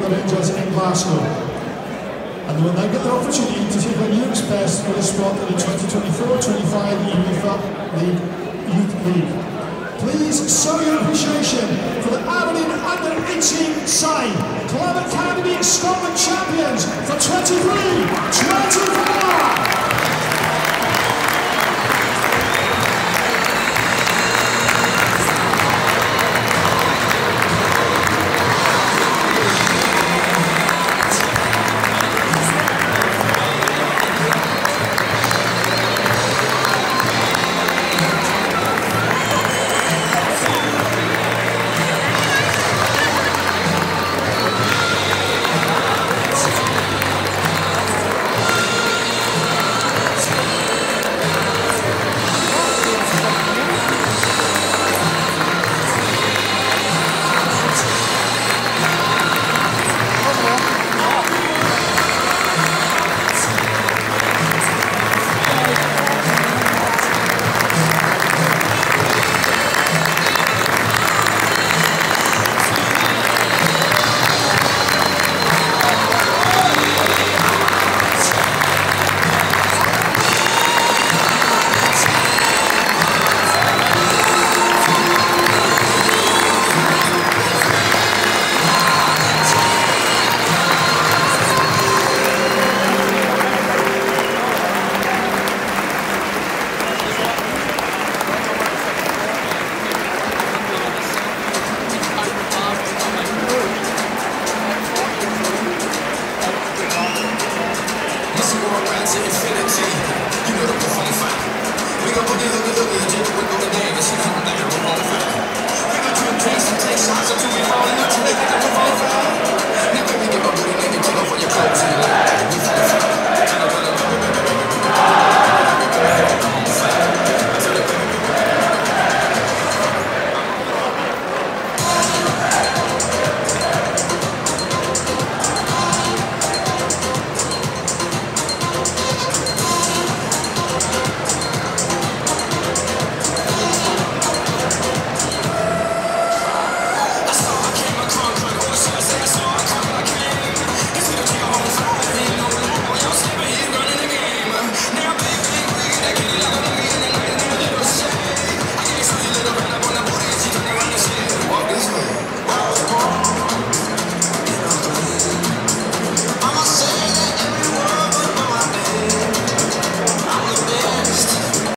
Rangers in Glasgow. And they will now get their opportunity to take on Europe's best for the spot in the 2024-25 UEFA League Youth League. Please show your appreciation for the Aberdeen under-18 side, Club Academy Scotland champions for 23-24. Infinity, you know the perform fine. We gon' boogie, loogie, just do it, go to dance. You know that we're on fire. We gon' drink drinks and take shots until we fall in love.